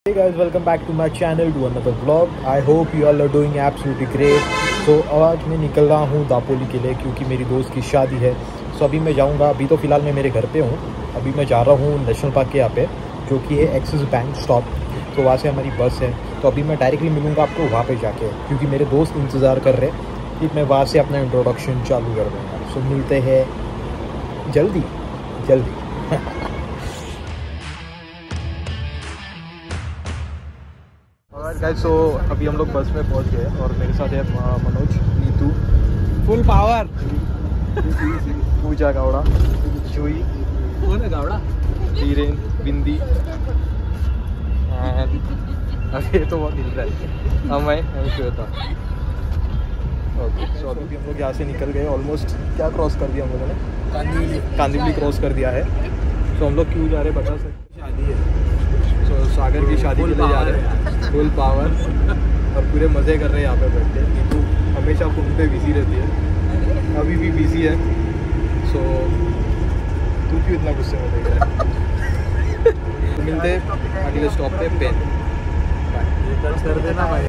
Hey guys, welcome back to my channel to another vlog. I hope you all are doing absolutely great. So आज मैं निकल रहा हूँ दापोली के लिए क्योंकि मेरी दोस्त की शादी है. So अभी मैं जाऊँगा. अभी तो फ़िलहाल मैं मेरे घर पे हूँ. अभी मैं जा रहा हूँ नेशनल पार्क के यहाँ पे जो कि है एक्सिस बैंक स्टॉप. तो वहाँ से हमारी बस है. तो अभी मैं डायरेक्टली मिलूँगा आपको वहाँ पे जाके क्योंकि मेरे दोस्त इंतज़ार कर रहे हैं कि मैं वहाँ से अपना इंट्रोडक्शन चालू कर दूँगा. सो मिलते हैं जल्दी. गाइस, सो अभी हम लोग बस में पहुंच गए और मेरे साथ है Manoj, Neetu, full power, Pooja Gawda, Juhi, Gawda, Dhiren, Bindi and अभी तो बहुत हिल रहा है. हाँ मैं श्वेता. ओके, सो अभी हम लोग यहाँ से निकल गए. ऑलमोस्ट क्या क्रॉस कर दिया हम लोगों ने? कांदिवली क्रॉस कर दिया है. तो हम लोग क्यों जा रहे हैं बता सकते? शादी है. तो सागर की शादी के लिए जा रहे हैं. फुल पावर और पूरे मज़े कर रहे हैं यहाँ पे बैठ के. नीतू हमेशा फ़ोन पे बिजी रहती है, अभी भी बिजी है. सो तू क्यों इतना गुस्से में देख रहा है? तो मिलते अगले स्टॉप पे पेन. कर देना भाई.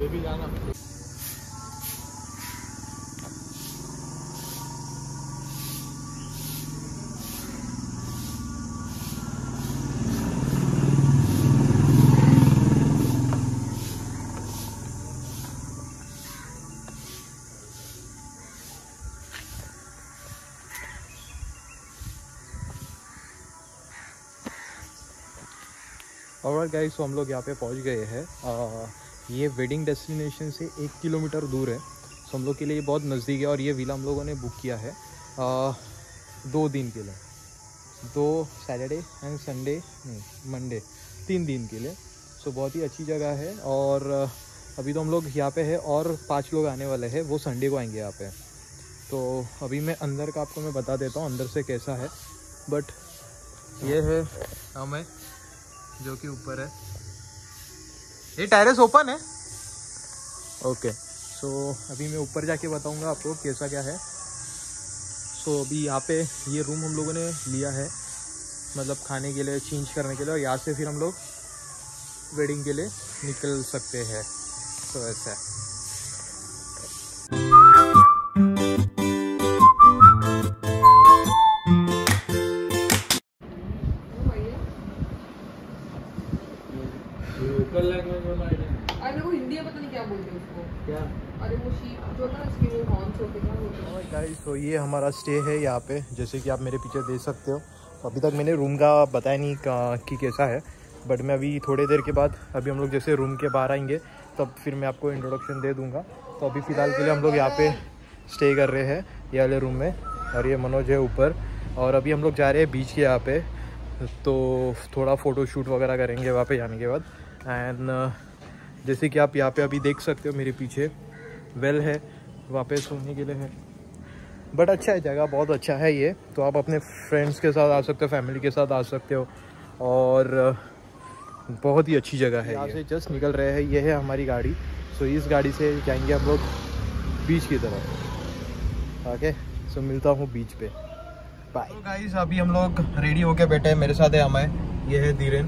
और गाइस, तो हम लोग यहाँ पे पहुँच गए हैं. ये वेडिंग डेस्टिनेशन से 1 किलोमीटर दूर है. तो हम लोग के लिए ये बहुत नज़दीक है और ये विला हम लोगों ने बुक किया है 2 दिन के लिए. 2 सैटरडे एंड संडे नहीं मंडे 3 दिन के लिए. सो बहुत ही अच्छी जगह है. और अभी तो हम लोग यहाँ पे है और 5 लोग आने वाले हैं, वो संडे को आएंगे यहाँ पे. तो अभी मैं अंदर का आपको मैं बता देता हूँ अंदर से कैसा है. बट ये है हमें जो कि ऊपर है. ये टेरेस ओपन है. ओके, सो अभी मैं ऊपर जाके बताऊंगा आपको कैसा क्या है. सो अभी यहाँ पे ये रूम हम लोगों ने लिया है मतलब खाने के लिए, चेंज करने के लिए, और यहाँ से फिर हम लोग वेडिंग के लिए निकल सकते हैं. तो ऐसा है. अरे वो हिंदी में पता नहीं क्या बोलते हैं उसको. क्या? अरे वो शीप जो ना इसके वो हॉर्न्स होते हैं, क्या बोलते हैं? गाइस, तो ये हमारा स्टे है यहाँ पे, जैसे कि आप मेरे पीछे देख सकते हो. अभी तक मैंने रूम का बताया नहीं कि कैसा है. बट मैं अभी थोड़ी देर के बाद अभी हम लोग जैसे रूम के बाहर आएंगे तब फिर मैं आपको इंट्रोडक्शन दे दूँगा. तो अभी फ़िलहाल के लिए हम लोग यहाँ पे स्टे कर रहे हैं ये वाले रूम में. और ये मनोज है ऊपर. और अभी हम लोग जा रहे हैं बीच के यहाँ पे. तो थोड़ा फ़ोटो शूट वगैरह करेंगे वहाँ पे जाने के बाद. एंड जैसे कि आप यहाँ पे अभी देख सकते हो मेरे पीछे वेल है, वहाँ पे सोने के लिए है. बट अच्छा है, जगह बहुत अच्छा है ये. तो आप अपने फ्रेंड्स के साथ आ सकते हो, फैमिली के साथ आ सकते हो. और बहुत ही अच्छी जगह है. यहाँ से जस्ट निकल रहे हैं. ये है हमारी गाड़ी. सो इस गाड़ी से जाएंगे हम लोग बीच की तरफ. ओके, सो मिलता हूँ बीच पे. बाय. तो गाइस, अभी हम लोग रेडी होके बैठे हैं. मेरे साथ है हमें, ये है धीरेन.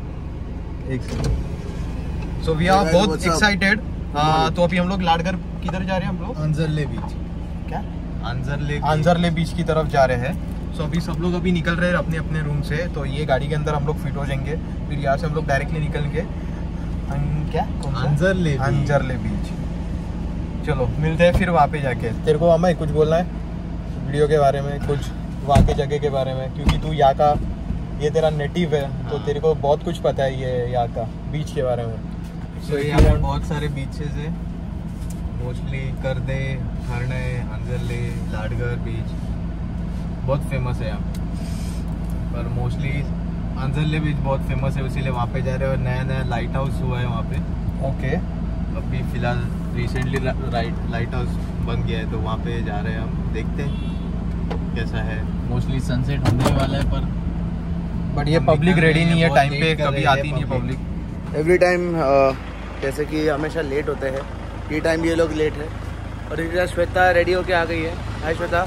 सो वी आर बहुत एक्साइटेड. तो अभी हम लोग लाडघर किधर जा रहे हैं? हम लोग अंजरले बीच. क्या? अंजरले बीच की तरफ जा रहे हैं. सो अभी सब लोग अभी निकल रहे हैं अपने अपने रूम से. तो ये गाड़ी के अंदर हम लोग फिट हो जाएंगे. फिर यहाँ से हम लोग डायरेक्टली निकल के क्या अंजरले बीच. चलो मिलते हैं फिर वहाँ पे जाके. तेरे को हमें कुछ बोलना है वीडियो के बारे में, कुछ वहाँ के जगह के बारे में, क्योंकि तू यहाँ का, ये तेरा नेटिव है. तो तेरे को बहुत कुछ पता है ये यहाँ का बीच के बारे में. तो यहाँ पर बहुत सारे बीचेस है. मोस्टली करदे, हरणे, अंजरले, लाडघर बीच बहुत फेमस है यहाँ. पर मोस्टली अंजरले बीच बहुत फेमस है, इसीलिए वहाँ पे जा रहे हैं. और नया नया लाइट हाउस हुआ है वहाँ पे. ओके. अभी फिलहाल रिसेंटली लाइट हाउस बन गया है, तो वहाँ पे जा रहे हैं हम. देखते हैं कैसा है. मोस्टली सनसेट होने वाला है, पर बट ये पब्लिक रेडी नहीं है टाइम पे. कभी आती नहीं है पब्लिक. एवरी टाइम जैसे कि हमेशा लेट होते हैं, ये टाइम ये लोग लेट है. और इधर श्वेता रेडी होके आ गई है. हाय श्वेता.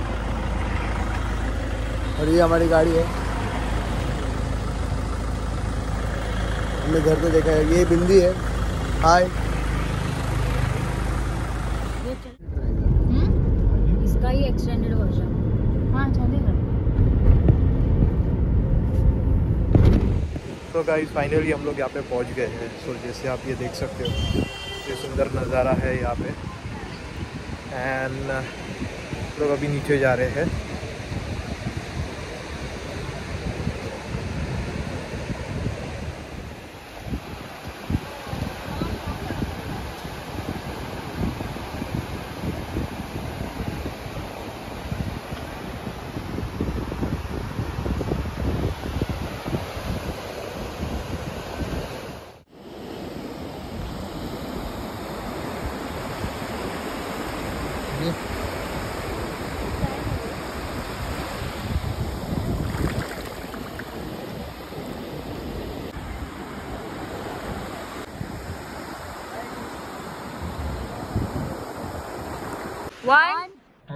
और ये हमारी गाड़ी है. हमने घर तो देखा है। ये बिंदी है। हाय। इसका ही एक्सटेंडेड वर्जन। हाँ चलेगा। तो गाइस फाइनली हम लोग यहाँ पे पहुँच गए हैं। सो जैसे आप ये देख सकते हो, ये सुंदर नज़ारा है यहाँ पे। एंड लोग अभी नीचे जा रहे हैं। One.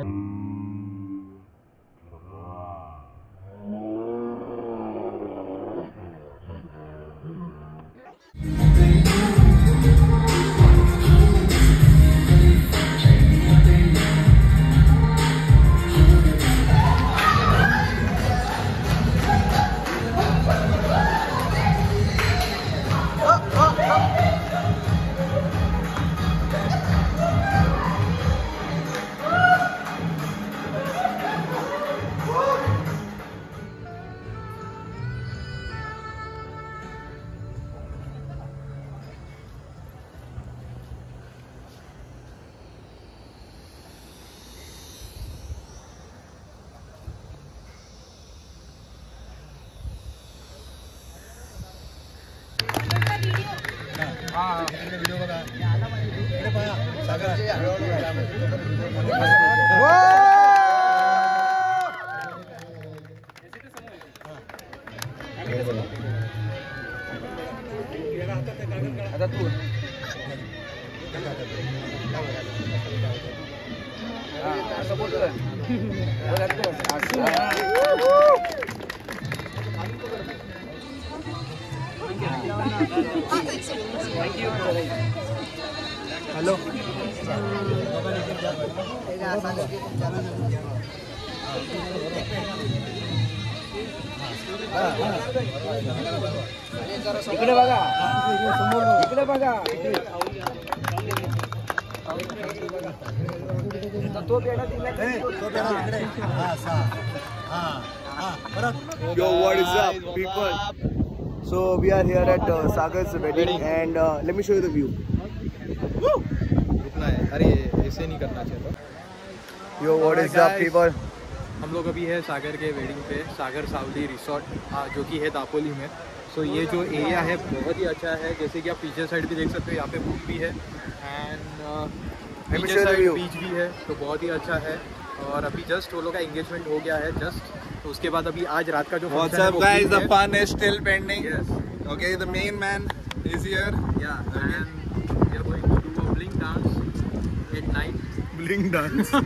आता तू असं बोलतोय. हेलो इकडे बघा, इकडे बघा. तो पेढा दिला. Yo, what is up, people? So we are here at Sagar's wedding and let me show you the view. रुकना है, अरे ऐसे नहीं करना चाहिए. Yo, what is up, people? हम लोग अभी है सागर के वेडिंग पे, सागर सावली रिसोर्ट जो कि है दापोली में. सो ये जो एरिया है बहुत ही अच्छा है. जैसे कि आप पीछे साइड भी देख सकते हो, यहाँ पे बुक भी है एंड पीछे साइड बीच भी है. तो बहुत ही अच्छा है. और अभी जस्ट वो लोग का एंगेजमेंट हो गया है जस्ट. तो उसके बाद अभी आज रात का जो What's up guys, the fun is still pending. Yes. Okay, the main man is here. Yeah, and we are going to do a bling dance at night. Bling dance.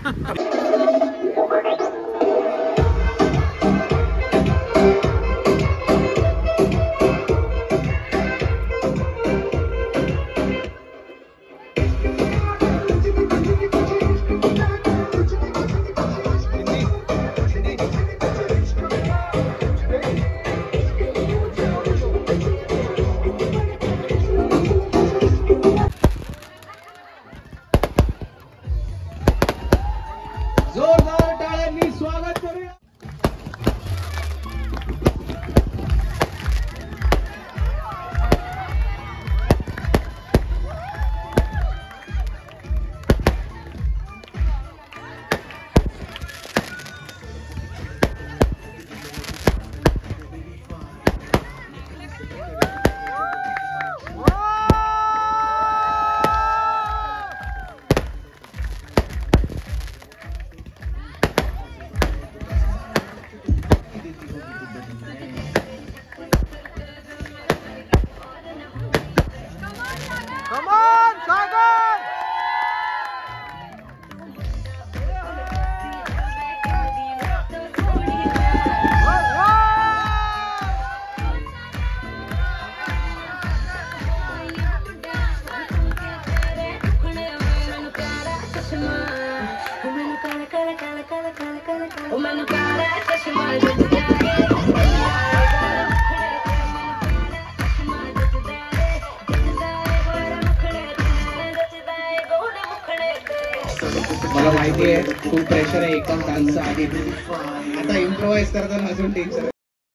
मला माहिती आहे खूप प्रेशर आहे एकदम डान्सचा आधी आता इम्प्रोवाइज करताना अजून टेन्शन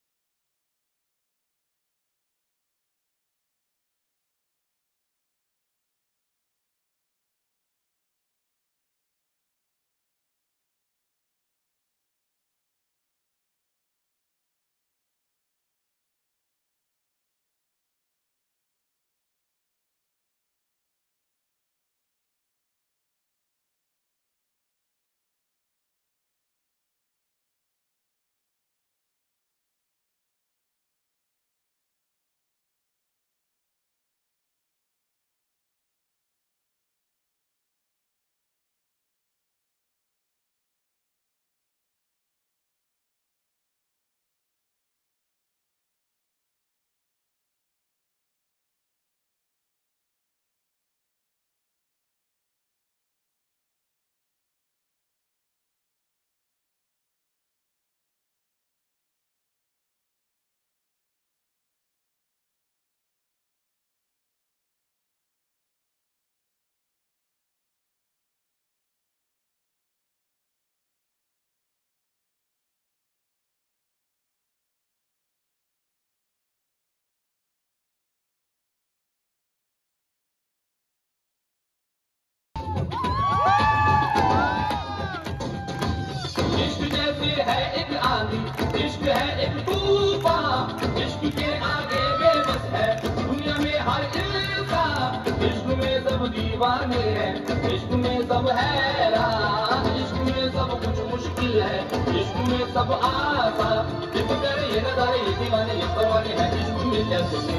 इश्क है एक तूफान, इश्क के आगे बेबस है दुनिया में हर इंसान। इश्क में सब दीवाने हैं, इश्क में सब हैरान, इश्क में सब कुछ मुश्किल है, इश्क में सब आसान। ये तो करे ये नजारे ये दीवाने ये परवाने हैं इश्क में जैसे।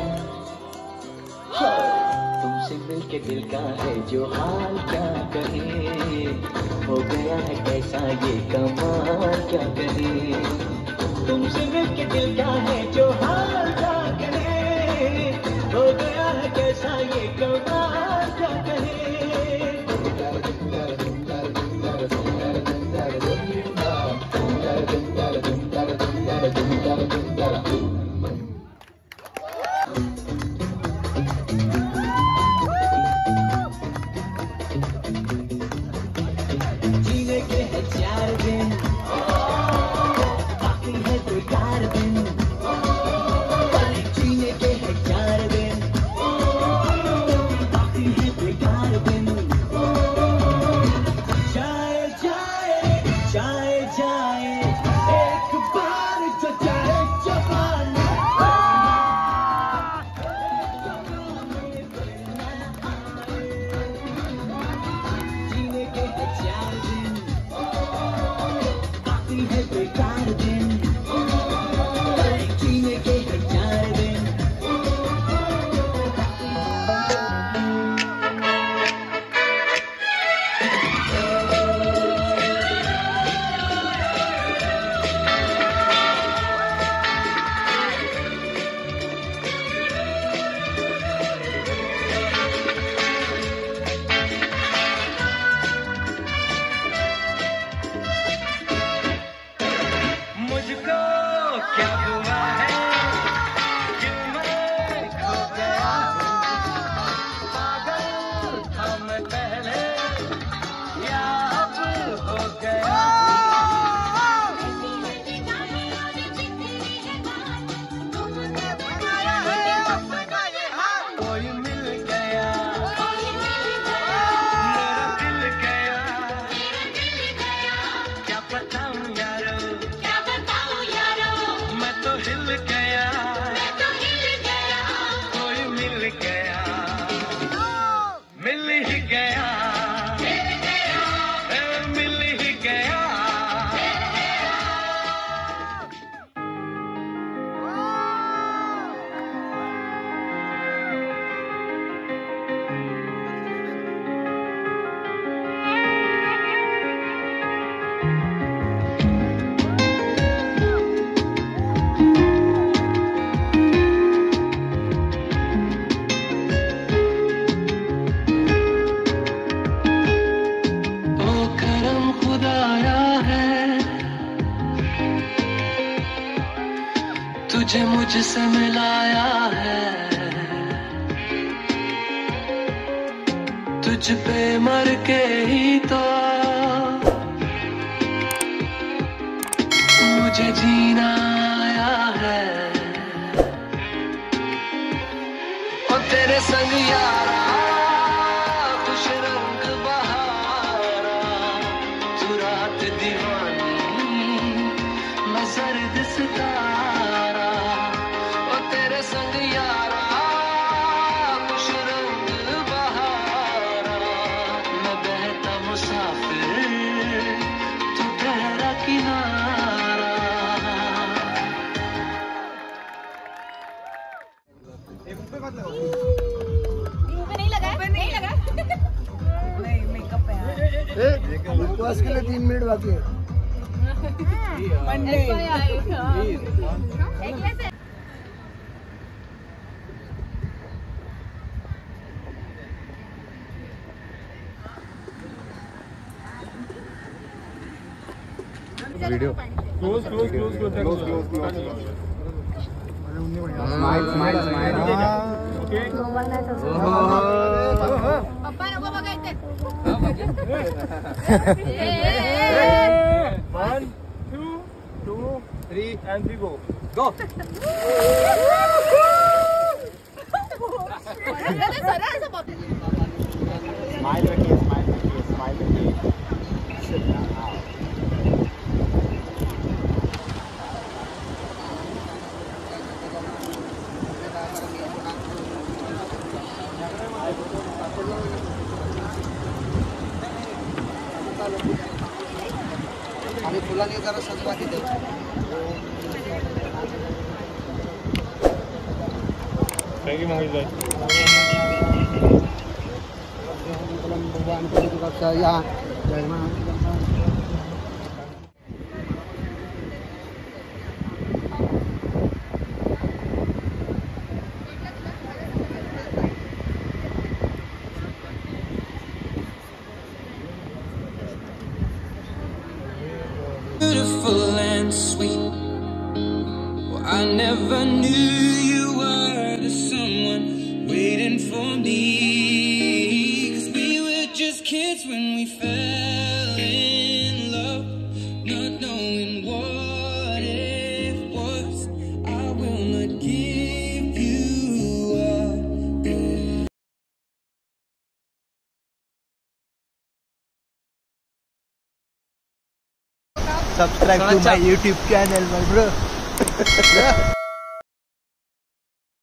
तुमसे मिलके दिल का है जो हाल क्या कहे, हो गया है कैसा ये कमाल क्या कहे। तुमसे मिलके दिल का है जो हाल क्या कहे, हो गया है कैसा ये कमाल क्या कहे। जीने के है 4 दिन, बाकी है 2-4 दिन, जीने के है 4 दिन, बाकी है 2-4 दिन। तुझसे मिलाया है, तुझ पे मर के ही तो मुझे जीना आया है। और तेरे संग यारा खुश रंग बहारा, तू रात दीवानी मैं सर्द सितारा। और तेरे संग यारा खुश रंग बहारा, मैं बहता मुसाफिर तू ठहरा किनारा। नहीं लगा नहीं लगा नहीं मेकअप है उपवास के लिए 3 मिनट बाकी है। वीडियो पप्पा नको बघायचे 1 2 3 and we go. स्माइल रखिए, स्माइल रखिए, स्माइल रखिए। आम्ही फुलांनी जरा सजवा तिथे। थैंक यू मोहित भाई। भगवान की सुरक्षा या जय मां। Beautiful and sweet. Well, I never knew you were the someone waiting for me. 'Cause we were just kids when we fell in love, not knowing what it was. I will not give you up. Subscribe to my YouTube channel, my bro.